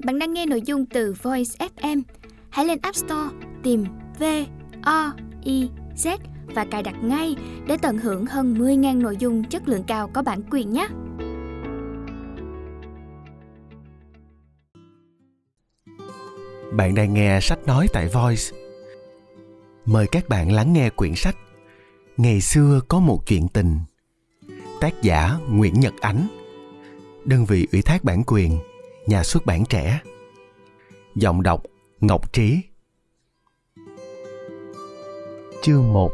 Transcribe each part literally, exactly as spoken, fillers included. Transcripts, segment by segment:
Bạn đang nghe nội dung từ Voice ép em. Hãy lên App Store tìm V O I Z và cài đặt ngay để tận hưởng hơn mười nghìn nội dung chất lượng cao có bản quyền nhé. Bạn đang nghe sách nói tại Voice. Mời các bạn lắng nghe quyển sách Ngày xưa có một chuyện tình. Tác giả Nguyễn Nhật Ánh. Đơn vị ủy thác bản quyền, Nhà xuất bản Trẻ. Giọng đọc Ngọc Trí. Chương một.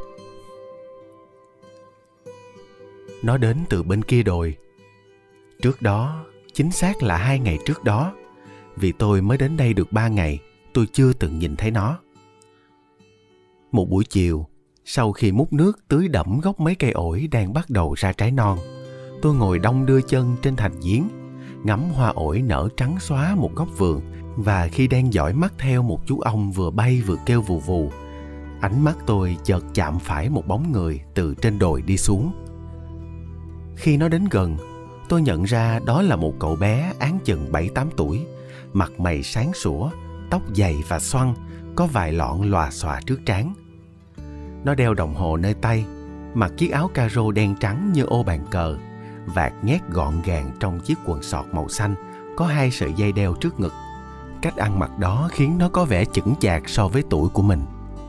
Nó đến từ bên kia đồi. Trước đó, chính xác là hai ngày trước đó, vì tôi mới đến đây được ba ngày, tôi chưa từng nhìn thấy nó. Một buổi chiều, sau khi múc nước tưới đẫm gốc mấy cây ổi đang bắt đầu ra trái non, tôi ngồi đong đưa chân trên thành giếng, ngắm hoa ổi nở trắng xóa một góc vườn, và khi đang dõi mắt theo một chú ong vừa bay vừa kêu vù vù, ánh mắt tôi chợt chạm phải một bóng người từ trên đồi đi xuống. Khi nó đến gần, tôi nhận ra đó là một cậu bé áng chừng bảy tám tuổi, mặt mày sáng sủa, tóc dày và xoăn, có vài lọn lòa xòa trước trán. Nó đeo đồng hồ nơi tay, mặc chiếc áo caro đen trắng như ô bàn cờ, vạt nhét gọn gàng trong chiếc quần sọt màu xanh, có hai sợi dây đeo trước ngực. Cách ăn mặc đó khiến nó có vẻ chững chạc so với tuổi của mình.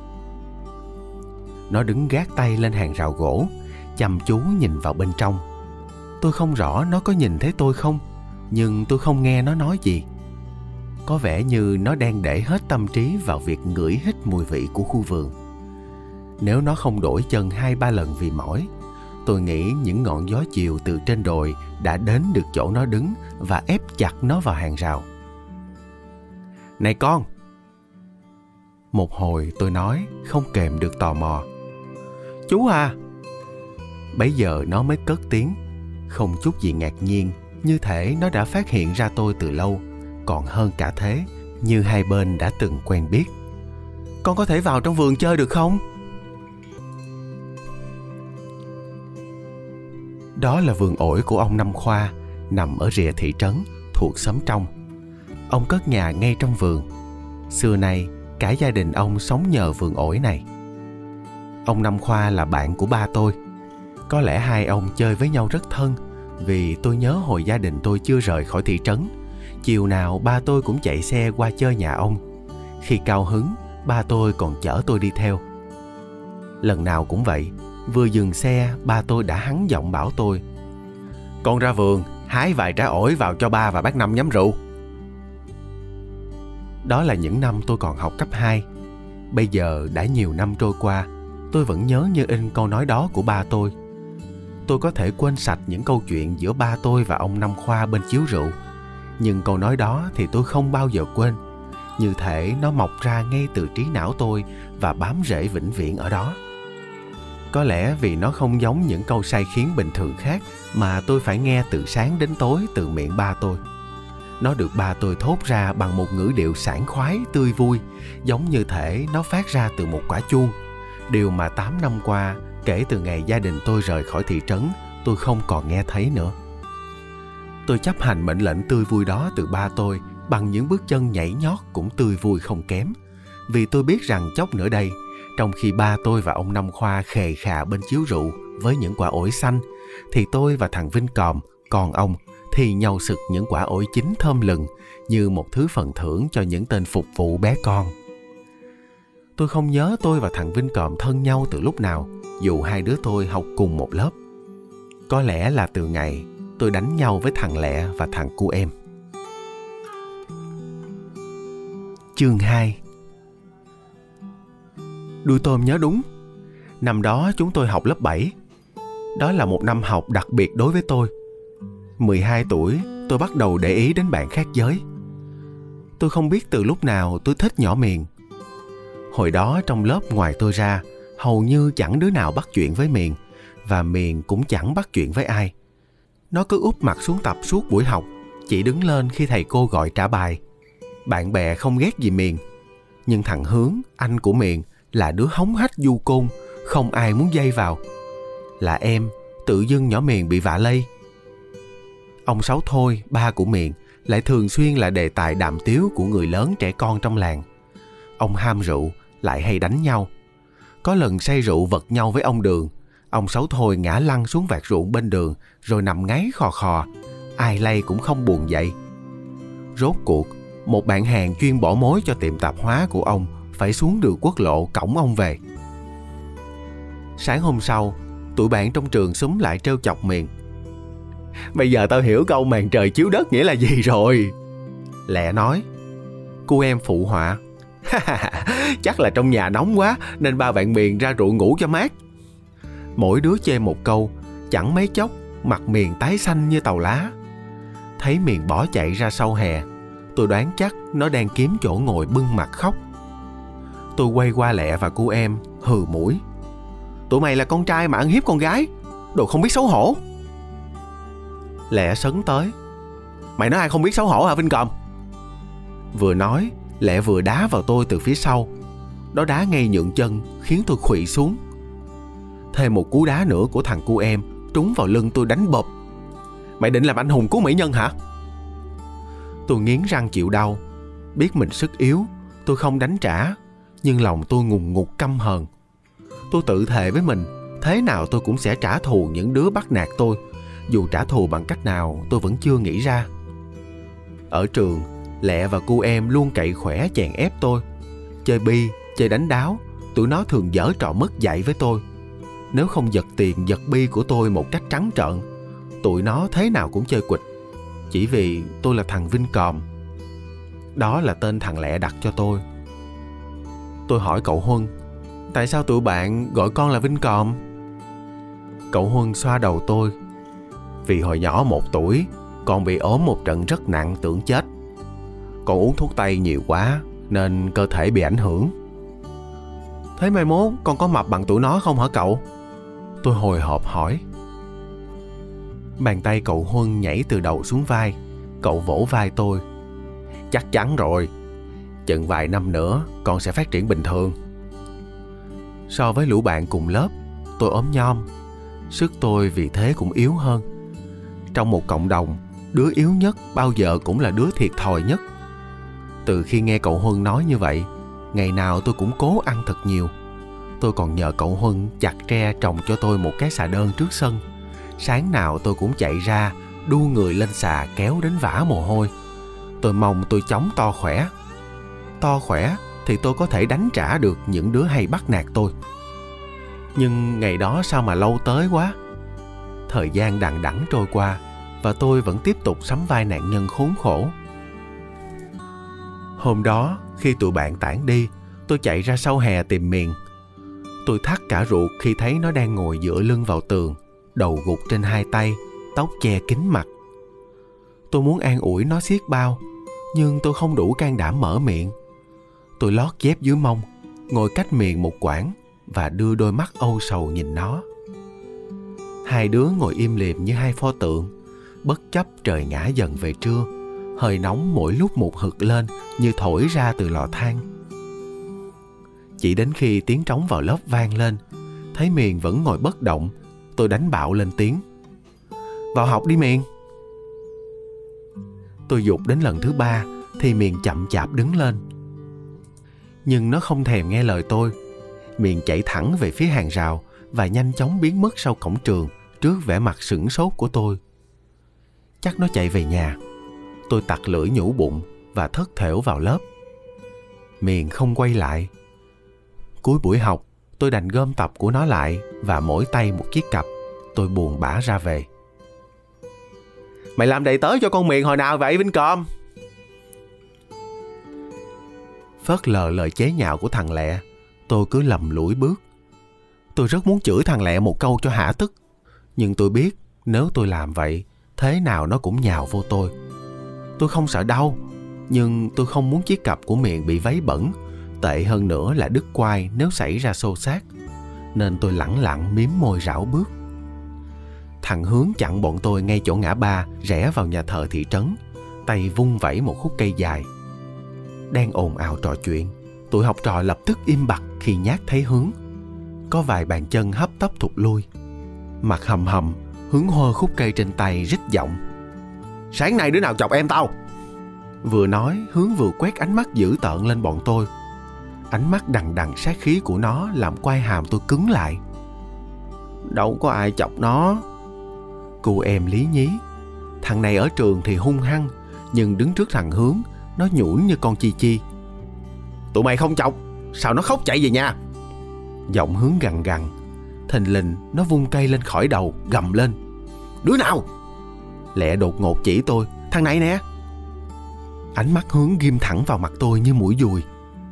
Nó đứng gác tay lên hàng rào gỗ, chăm chú nhìn vào bên trong. Tôi không rõ nó có nhìn thấy tôi không, nhưng tôi không nghe nó nói gì. Có vẻ như nó đang để hết tâm trí vào việc ngửi hít mùi vị của khu vườn. Nếu nó không đổi chân hai ba lần vì mỏi, tôi nghĩ những ngọn gió chiều từ trên đồi đã đến được chỗ nó đứng và ép chặt nó vào hàng rào. Này con! Một hồi tôi nói, không kèm được tò mò. Chú à! Bấy giờ nó mới cất tiếng, không chút gì ngạc nhiên, như thể nó đã phát hiện ra tôi từ lâu, còn hơn cả thế, như hai bên đã từng quen biết. Con có thể vào trong vườn chơi được không? Đó là vườn ổi của ông Năm Khoa, nằm ở rìa thị trấn, thuộc xóm trong. Ông cất nhà ngay trong vườn. Xưa nay, cả gia đình ông sống nhờ vườn ổi này. Ông Năm Khoa là bạn của ba tôi. Có lẽ hai ông chơi với nhau rất thân, vì tôi nhớ hồi gia đình tôi chưa rời khỏi thị trấn, chiều nào ba tôi cũng chạy xe qua chơi nhà ông. Khi cao hứng, ba tôi còn chở tôi đi theo. Lần nào cũng vậy, vừa dừng xe, ba tôi đã hắng giọng bảo tôi: Con ra vườn, hái vài trái ổi vào cho ba và bác Năm nhắm rượu. Đó là những năm tôi còn học cấp hai. Bây giờ đã nhiều năm trôi qua, tôi vẫn nhớ như in câu nói đó của ba tôi. Tôi có thể quên sạch những câu chuyện giữa ba tôi và ông Năm Khoa bên chiếu rượu, nhưng câu nói đó thì tôi không bao giờ quên, như thể nó mọc ra ngay từ trí não tôi và bám rễ vĩnh viễn ở đó. Có lẽ vì nó không giống những câu sai khiến bình thường khác mà tôi phải nghe từ sáng đến tối từ miệng ba tôi. Nó được ba tôi thốt ra bằng một ngữ điệu sảng khoái, tươi vui, giống như thể nó phát ra từ một quả chuông. Điều mà tám năm qua, kể từ ngày gia đình tôi rời khỏi thị trấn, tôi không còn nghe thấy nữa. Tôi chấp hành mệnh lệnh tươi vui đó từ ba tôi bằng những bước chân nhảy nhót cũng tươi vui không kém, vì tôi biết rằng chốc nữa đây, trong khi ba tôi và ông Năm Khoa khề khà bên chiếu rượu với những quả ổi xanh, thì tôi và thằng Vinh Còm, con ông, thì nhau sực những quả ổi chín thơm lừng như một thứ phần thưởng cho những tên phục vụ bé con. Tôi không nhớ tôi và thằng Vinh Còm thân nhau từ lúc nào, dù hai đứa tôi học cùng một lớp. Có lẽ là từ ngày tôi đánh nhau với thằng Lẹ và thằng cu em. Chương hai. Đuôi tôm nhớ đúng. Năm đó chúng tôi học lớp bảy. Đó là một năm học đặc biệt đối với tôi. mười hai tuổi, tôi bắt đầu để ý đến bạn khác giới. Tôi không biết từ lúc nào tôi thích nhỏ Miền. Hồi đó trong lớp ngoài tôi ra, hầu như chẳng đứa nào bắt chuyện với Miền, và Miền cũng chẳng bắt chuyện với ai. Nó cứ úp mặt xuống tập suốt buổi học, chỉ đứng lên khi thầy cô gọi trả bài. Bạn bè không ghét gì Miền, nhưng thằng Hướng, anh của Miền, là đứa hống hách du côn, không ai muốn dây vào. Là em, tự dưng nhỏ Miền bị vạ lây. Ông Sáu Thôi, ba của Miền, lại thường xuyên là đề tài đàm tiếu của người lớn trẻ con trong làng. Ông ham rượu, lại hay đánh nhau. Có lần say rượu vật nhau với ông Đường, ông Sáu Thôi ngã lăn xuống vạt ruộng bên đường rồi nằm ngáy khò khò, ai lay cũng không buồn dậy. Rốt cuộc, một bạn hàng chuyên bỏ mối cho tiệm tạp hóa của ông phải xuống đường quốc lộ cõng ông về. Sáng hôm sau, tụi bạn trong trường xúm lại trêu chọc Miền. Bây giờ tao hiểu câu màn trời chiếu đất nghĩa là gì rồi. Lẹ nói. Cô em phụ họa. Chắc là trong nhà nóng quá nên ba bạn Miền ra ruộng ngủ cho mát. Mỗi đứa chê một câu, chẳng mấy chốc mặt Miền tái xanh như tàu lá. Thấy Miền bỏ chạy ra sau hè, tôi đoán chắc nó đang kiếm chỗ ngồi bưng mặt khóc. Tôi quay qua Lẹ và cô em hừ mũi. Tụi mày là con trai mà ăn hiếp con gái, đồ không biết xấu hổ. Lẹ sấn tới. Mày nói ai không biết xấu hổ hả Vinh Còm? Vừa nói, Lẹ vừa đá vào tôi từ phía sau. Đó đá ngay nhượng chân khiến tôi khuỵu xuống. Thêm một cú đá nữa của thằng cu em trúng vào lưng tôi đánh bộp. Mày định làm anh hùng cứu mỹ nhân hả? Tôi nghiến răng chịu đau. Biết mình sức yếu, tôi không đánh trả, nhưng lòng tôi ngùn ngụt căm hờn. Tôi tự thề với mình, thế nào tôi cũng sẽ trả thù những đứa bắt nạt tôi. Dù trả thù bằng cách nào tôi vẫn chưa nghĩ ra. Ở trường, Lẹ và cô em luôn cậy khỏe chèn ép tôi. Chơi bi, chơi đánh đáo, tụi nó thường giở trò mất dạy với tôi. Nếu không giật tiền giật bi của tôi một cách trắng trợn, tụi nó thế nào cũng chơi quịch. Chỉ vì tôi là thằng Vinh Còm. Đó là tên thằng Lẹ đặt cho tôi. Tôi hỏi cậu Huân, tại sao tụi bạn gọi con là Vinh Còm? Cậu Huân xoa đầu tôi. Vì hồi nhỏ một tuổi, con bị ốm một trận rất nặng tưởng chết. Con uống thuốc tây nhiều quá nên cơ thể bị ảnh hưởng. Thế mai mốt con có mập bằng tụi nó không hả cậu? Tôi hồi hộp hỏi. Bàn tay cậu Huân nhảy từ đầu xuống vai. Cậu vỗ vai tôi. Chắc chắn rồi. Chừng vài năm nữa con sẽ phát triển bình thường. So với lũ bạn cùng lớp, tôi ốm nhom. Sức tôi vì thế cũng yếu hơn. Trong một cộng đồng, đứa yếu nhất bao giờ cũng là đứa thiệt thòi nhất. Từ khi nghe cậu Huân nói như vậy, ngày nào tôi cũng cố ăn thật nhiều. Tôi còn nhờ cậu Huân chặt tre trồng cho tôi một cái xà đơn trước sân. Sáng nào tôi cũng chạy ra, đu người lên xà kéo đến vã mồ hôi. Tôi mong tôi chóng to khỏe. To khỏe thì tôi có thể đánh trả được những đứa hay bắt nạt tôi. Nhưng ngày đó sao mà lâu tới quá. Thời gian đằng đẵng trôi qua và tôi vẫn tiếp tục sắm vai nạn nhân khốn khổ. Hôm đó, khi tụi bạn tản đi, tôi chạy ra sau hè tìm Miền. Tôi thắt cả ruột khi thấy nó đang ngồi dựa lưng vào tường, đầu gục trên hai tay, tóc che kín mặt. Tôi muốn an ủi nó xiết bao, nhưng tôi không đủ can đảm mở miệng. Tôi lót dép dưới mông, ngồi cách Miền một quãng và đưa đôi mắt âu sầu nhìn nó. Hai đứa ngồi im lìm như hai pho tượng, bất chấp trời ngã dần về trưa. Hơi nóng mỗi lúc một hực lên như thổi ra từ lò than. Chỉ đến khi tiếng trống vào lớp vang lên, thấy Miền vẫn ngồi bất động, tôi đánh bạo lên tiếng. Vào học đi Miền. Tôi giục đến lần thứ ba thì Miền chậm chạp đứng lên. Nhưng nó không thèm nghe lời tôi. Miền chạy thẳng về phía hàng rào và nhanh chóng biến mất sau cổng trường trước vẻ mặt sửng sốt của tôi. Chắc nó chạy về nhà. Tôi tặc lưỡi nhủ bụng và thất thểu vào lớp. Miền không quay lại. Cuối buổi học, tôi đành gom tập của nó lại và mỗi tay một chiếc cặp. Tôi buồn bã ra về. Mày làm đầy tớ cho con Miền hồi nào vậy Vinh Còm? Phớt lờ lời chế nhạo của thằng Lẹ, tôi cứ lầm lũi bước. Tôi rất muốn chửi thằng Lẹ một câu cho hả tức, nhưng tôi biết nếu tôi làm vậy, thế nào nó cũng nhào vô tôi. Tôi không sợ đau, nhưng tôi không muốn chiếc cặp của Miền bị váy bẩn, tệ hơn nữa là đứt quai nếu xảy ra xô xát, nên tôi lẳng lặng miếm môi rảo bước. Thằng Hướng chặn bọn tôi ngay chỗ ngã ba rẽ vào nhà thờ thị trấn, tay vung vẩy một khúc cây dài. Đang ồn ào trò chuyện, tụi học trò lập tức im bặt khi Nhát thấy Hướng. Có vài bàn chân hấp tấp thụt lui. Mặt hầm hầm, Hướng hơ khúc cây trên tay rít giọng. Sáng nay đứa nào chọc em tao? Vừa nói, Hướng vừa quét ánh mắt dữ tợn lên bọn tôi. Ánh mắt đằng đằng sát khí của nó làm quai hàm tôi cứng lại. Đâu có ai chọc nó. Cô em lý nhí. Thằng này ở trường thì hung hăng, nhưng đứng trước thằng Hướng, nó nhũn như con chi chi. Tụi mày không chọc, sao nó khóc chạy về nhà? Giọng Hướng gằn gằn. Thình lình nó vung cây lên khỏi đầu, gầm lên. Đứa nào? Lẹ đột ngột chỉ tôi. Thằng này nè. Ánh mắt Hướng ghim thẳng vào mặt tôi như mũi dùi.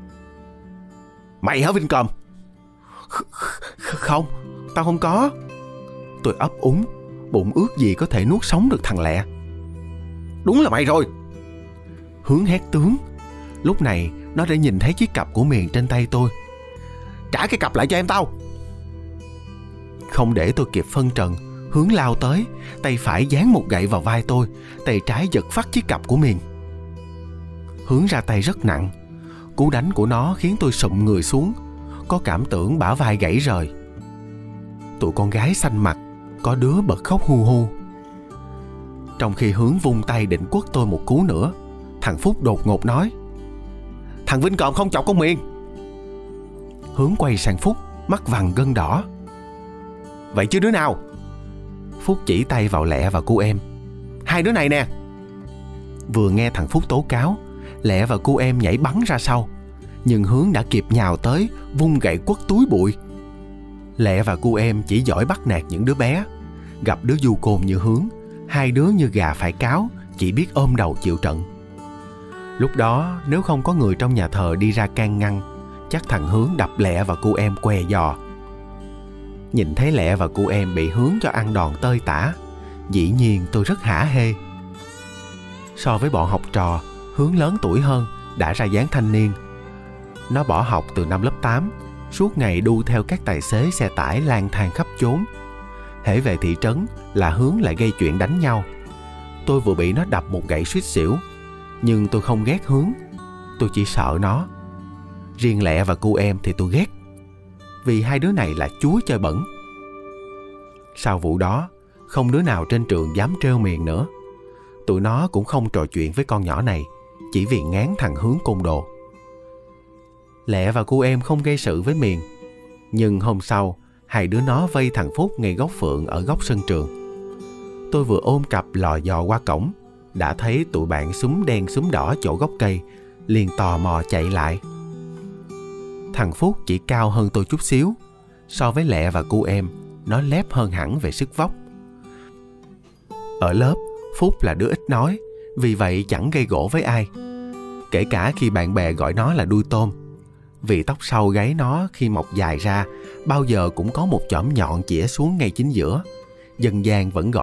Mày hả Vinh Còm? Không, tao không có. Tôi ấp úng, bụng ước gì có thể nuốt sống được thằng Lẹ. Đúng là mày rồi. Hướng hét tướng. Lúc này nó đã nhìn thấy chiếc cặp của Miền trên tay tôi. Trả cái cặp lại cho em tao. Không để tôi kịp phân trần, Hướng lao tới, tay phải giáng một gậy vào vai tôi, tay trái giật phắt chiếc cặp của Miền. Hướng ra tay rất nặng. Cú đánh của nó khiến tôi sụm người xuống, có cảm tưởng bả vai gãy rời. Tụi con gái xanh mặt, có đứa bật khóc hu hu. Trong khi Hướng vung tay định quất tôi một cú nữa, thằng Phúc đột ngột nói. Thằng Vinh Còm không chọc con Miền. Hướng quay sang Phúc, mắt vằn gân đỏ. Vậy chứ đứa nào? Phúc chỉ tay vào Lẹ và cô em. Hai đứa này nè. Vừa nghe thằng Phúc tố cáo, Lẹ và cô em nhảy bắn ra sau, nhưng Hướng đã kịp nhào tới, vung gậy quất túi bụi. Lẹ và cô em chỉ giỏi bắt nạt những đứa bé. Gặp đứa du côn như Hướng, hai đứa như gà phải cáo, chỉ biết ôm đầu chịu trận. Lúc đó nếu không có người trong nhà thờ đi ra can ngăn, chắc thằng Hướng đập Lẹ và cô em què giò. Nhìn thấy Lẹ và cô em bị Hướng cho ăn đòn tơi tả, dĩ nhiên tôi rất hả hê. So với bọn học trò, Hướng lớn tuổi hơn, đã ra dáng thanh niên. Nó bỏ học từ năm lớp tám, suốt ngày đu theo các tài xế xe tải lang thang khắp chốn. Hễ về thị trấn là Hướng lại gây chuyện đánh nhau. Tôi vừa bị nó đập một gậy suýt xỉu, nhưng tôi không ghét Hướng, tôi chỉ sợ nó. Riêng Lẹ và cô em thì tôi ghét, vì hai đứa này là chúa chơi bẩn. Sau vụ đó, không đứa nào trên trường dám trêu Miền nữa. Tụi nó cũng không trò chuyện với con nhỏ này, chỉ vì ngán thằng Hướng côn đồ. Lẹ và cô em không gây sự với Miền, nhưng hôm sau hai đứa nó vây thằng Phúc ngay góc phượng ở góc sân trường. Tôi vừa ôm cặp lò dò qua cổng, đã thấy tụi bạn xúm đen xúm đỏ chỗ gốc cây, liền tò mò chạy lại. Thằng Phúc chỉ cao hơn tôi chút xíu. So với Lẹ và cô em, nó lép hơn hẳn về sức vóc. Ở lớp, Phúc là đứa ít nói, vì vậy chẳng gây gổ với ai, kể cả khi bạn bè gọi nó là đuôi tôm. Vì tóc sau gáy nó khi mọc dài ra, bao giờ cũng có một chỏm nhọn chĩa xuống ngay chính giữa. Dân gian vẫn gọi